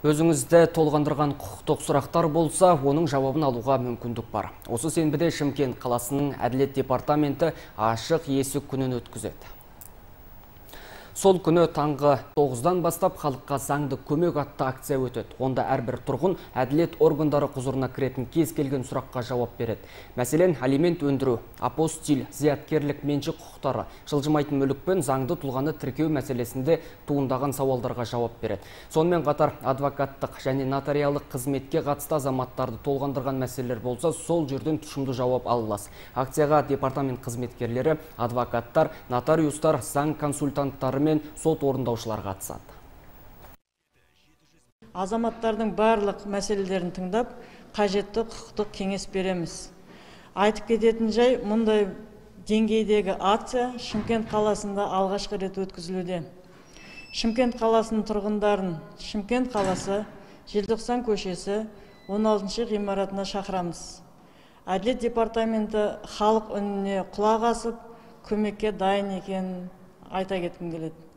Өзіңізді толғандырған құқықтық сұрақтар болса, оның жауабын алуға мүмкіндік бар. Осы сенбіде Шымкент қаласының Әділет департаменті ашық есік күнін өткізеді. Сол күні таңғы 9-дан бастап халыққа заңды көмек атты акция өтеді. Онда әрбір тұрғын әділет органдары құзырына кіретін кез келген сұраққа жауап береді. Мәселен, алимент өндіру, апостиль, зияткерлік меншік құқықтары, жылжымайтын мүлік пен заңды тұлғаны тіркеу мәселесінде туындаған сауалдарға жауап береді. Сонымен қатар адвокаттық және нотариалдық қызметке қатысты азаматтарды толғандырған мәселелер болса, сол жерден тұшымды жауап ала аласыз. Акцияға департамент қызметкерлері, адвокаттар, нотариустар, заң консультанттары мен сот орындаушылар қатысады. Азаматтардың барлық мәселелерін тыңдап, қажетті құқықтық кеңес береміз. Айтып кететін жай, мұндай деңгейдегі акция Шымкент қаласында алғашқы рет өткізілуде. Шымкент қаласының тұрғындарын Шымкент қаласы, Желтоқсан көшесі 16-шы ғимаратына шақырамыз. Әділет департаменті халық үніне құлақ асып, көмекке дайын екенін айта кеткім келеді.